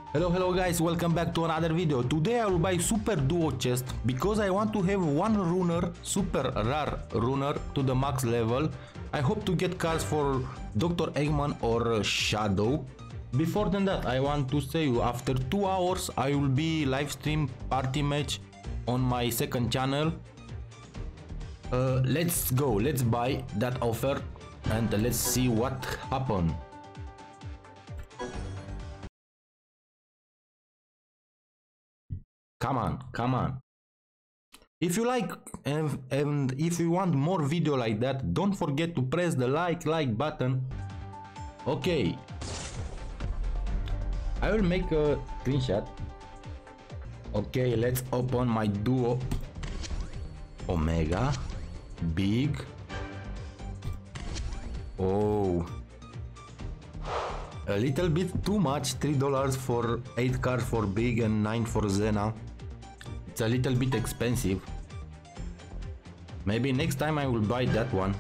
Hello guys, welcome back to another video. Today I will buy super duo chest because I want to have one runner, super rare runner to the max level. I hope to get cards for Dr. Eggman or Shadow. Before than that, I want to say after 2 hours I will be live stream party match on my second channel. Let's go, let's buy that offer and let's see what happened. Come on. If you like and if you want more video like that, don't forget to press the like button. Okay. I will make a screenshot. Okay, let's open my duo. Omega. Big. Oh. A little bit too much. $3 for 8 cards for Big and 9 for Xena. It's a little bit expensive. Maybe next time I will buy that one.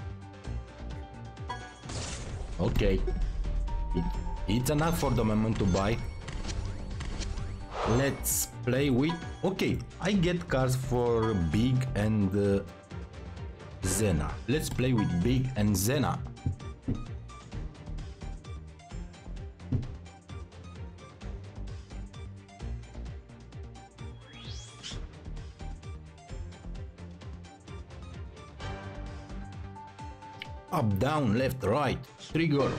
Okay. It's enough for the moment to buy. Let's play with... Okay, I get cards for Big and Xena. Let's play with Big and Xena. Up, down, left, right. Trigger.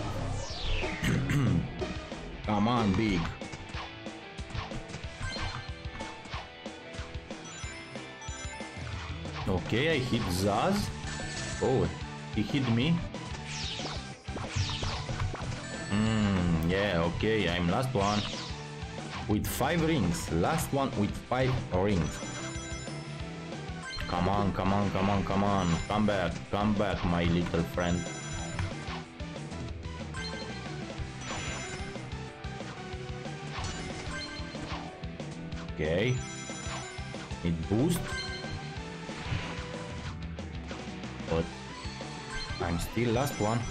Come on, Big. Okay, I hit Zaz. Oh, he hit me. Yeah, okay, I'm last one. With 5 rings. Last one with 5 rings. Come on. Come back, my little friend. Okay. Need boost. But I'm still last one.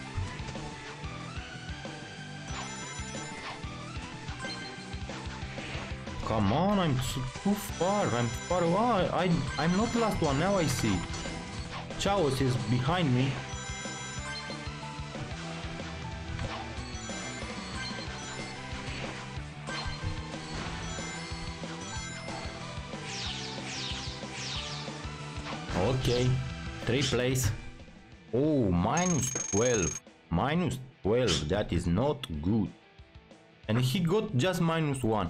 Come on, I'm too far. I'm far away. I'm not last one. Now I see. Chaos is behind me. Okay, 3 place. Oh, minus 12. Minus 12. That is not good. And he got just minus 1.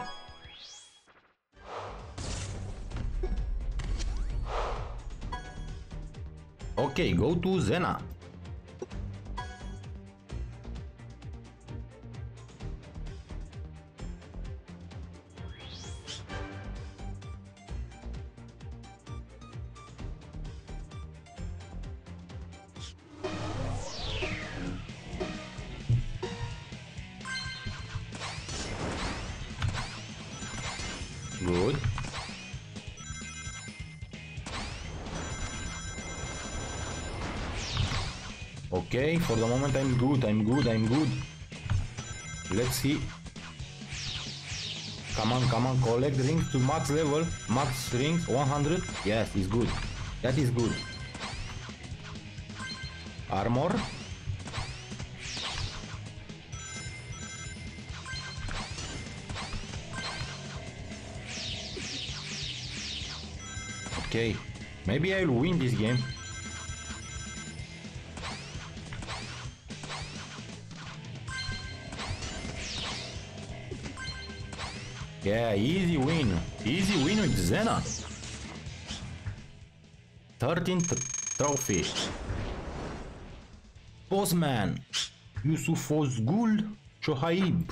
Okay, go to Xena. Good. Okay, for the moment I'm good. Let's see. Come on, collect rings to max level. Max rings, 100. Yes, it's good. That is good. Armor. Okay, maybe I'll win this game. Yeah, easy win with Xena. 13th trophy. Postman Yusuf Ozgul Shohaib.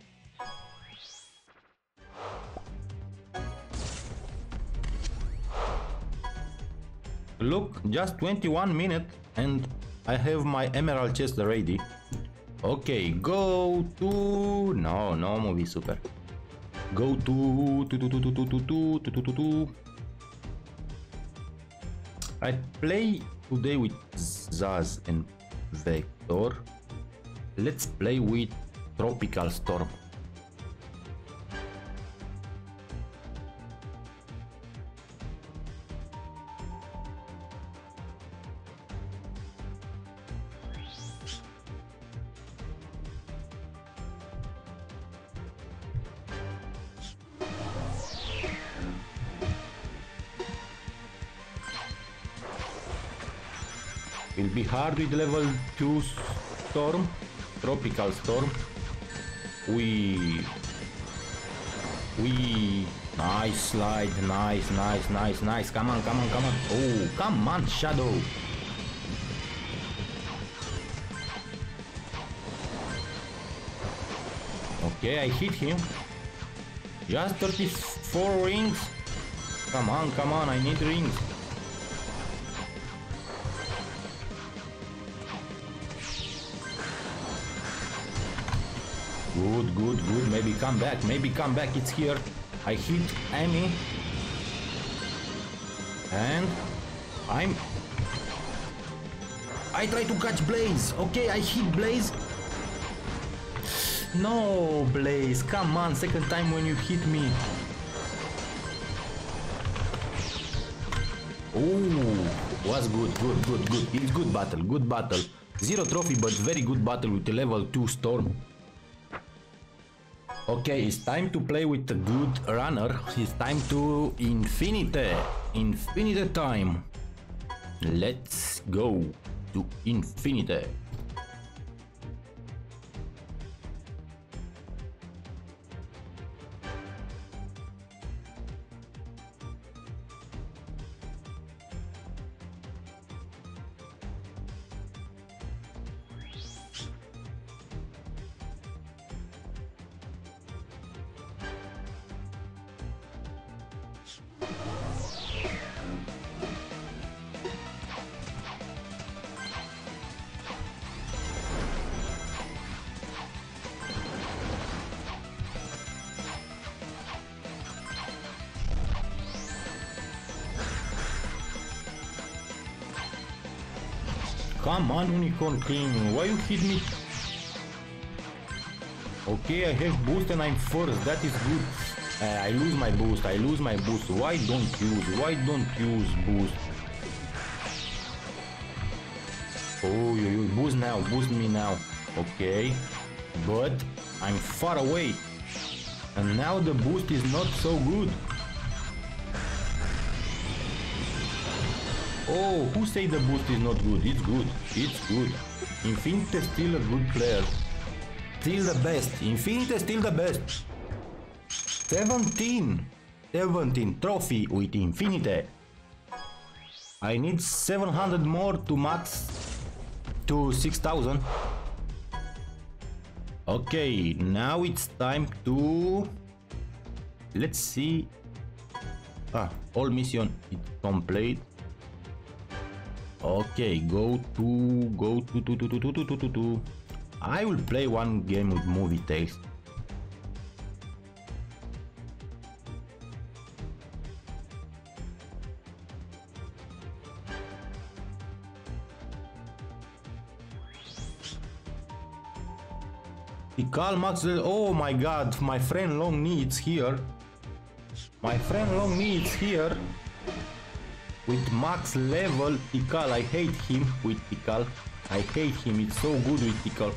Look, just 21 minutes and I have my emerald chest ready. Okay, go to... No movie super. Go to I play today with Zaz and Vector. Let's play with Tropical Storm. Will be hard with level 2 storm, tropical storm. We nice slide, nice. Come on. Oh, come on, Shadow. Okay, I hit him. Just 34 rings. Come on, I need rings. Good. Maybe come back. It's here. I hit Amy. And I try to catch Blaze. Okay, I hit Blaze. No, Blaze, come on, second time when you hit me. Oh, was good. It's good battle. Zero trophy, but very good battle with the level 2 storm. Okay, it's time to play with a good runner. It's time to Infinite time. Let's go to Infinite. Come on, Unicorn King, why you hit me? Okay, I have boost and I'm first, that is good. I lose my boost. Why don't use boost? Oh, you boost me now. Okay, but I'm far away. And now the boost is not so good. Oh, who say the boost is not good? It's good. Infinite is still a good player. Still the best. Infinite is still the best. 17 trophy with Infinite. I need 700 more to max to 6000. Okay, now it's time to... Let's see. All mission is complete. Okay, go to. I will play one game with movie tales. Tikal Max. Oh my god, my friend Long Needs here. With max level Tikal. I hate him with Tikal. It's so good with Tikal.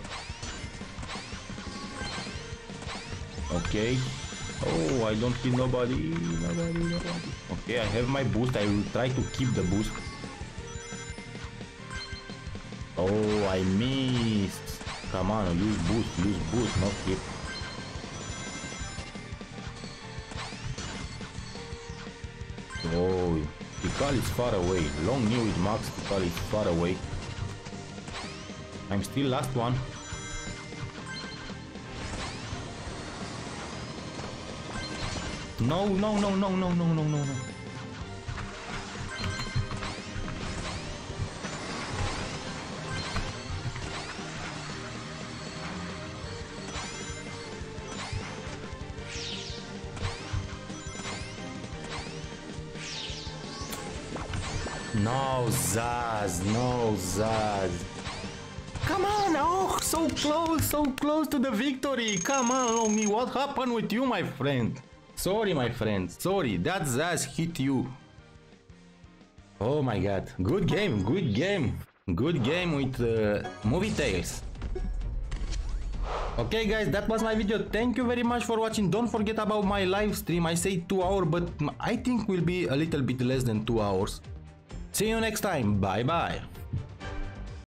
Okay. Oh, I don't kill nobody. Okay, I have my boost. I will try to keep the boost. Oh, I missed. Come on, use boost, not keep. Oh, Tikal is far away. Long new with max, Tikal is far away. I'm still last one. No. No, Zaz. Come on, oh, so close to the victory. Come on, Longy, what happened with you, my friend? Sorry, my friend, sorry, that Zaz hit you. Oh my god, good game with movie tales. Okay guys, that was my video. Thank you very much for watching. Don't forget about my live stream. I say 2 hours, but I think will be a little bit less than 2 hours. See you next time. Bye bye.